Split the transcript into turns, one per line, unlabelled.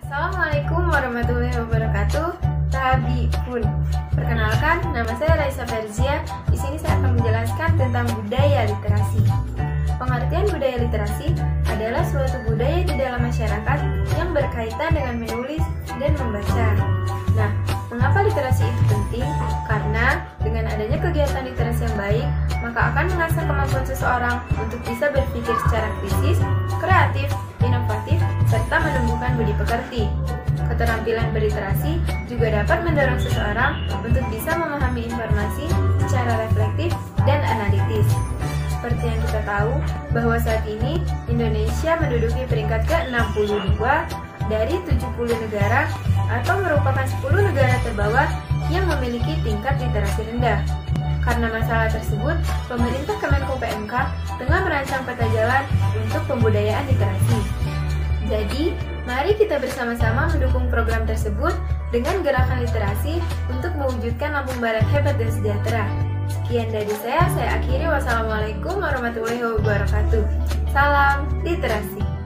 Assalamualaikum warahmatullahi wabarakatuh. Tahabipun. Perkenalkan, nama saya Raisa Ferzia. Di sini saya akan menjelaskan tentang budaya literasi. Pengertian budaya literasi adalah suatu budaya di dalam masyarakat yang berkaitan dengan menulis dan membaca. Nah, mengapa literasi itu penting? Karena dengan adanya kegiatan literasi yang baik, maka akan mengasah kemampuan seseorang untuk bisa berpikir secara kritis, kreatif, inovatif, serta menumbuhkan budi pekerti. Keterampilan berliterasi juga dapat mendorong seseorang untuk bisa memahami informasi secara reflektif dan analitis. Seperti yang kita tahu, bahwa saat ini Indonesia menduduki peringkat ke-62 dari 70 negara atau merupakan 10 negara terbawah yang memiliki tingkat literasi rendah. Karena masalah tersebut, pemerintah Kemenko PMK tengah merancang peta jalan untuk pembudayaan literasi. Jadi, mari kita bersama-sama mendukung program tersebut dengan gerakan literasi untuk mewujudkan Lampung Barat hebat dan sejahtera. Sekian dari saya akhiri. Wassalamualaikum warahmatullahi wabarakatuh. Salam literasi.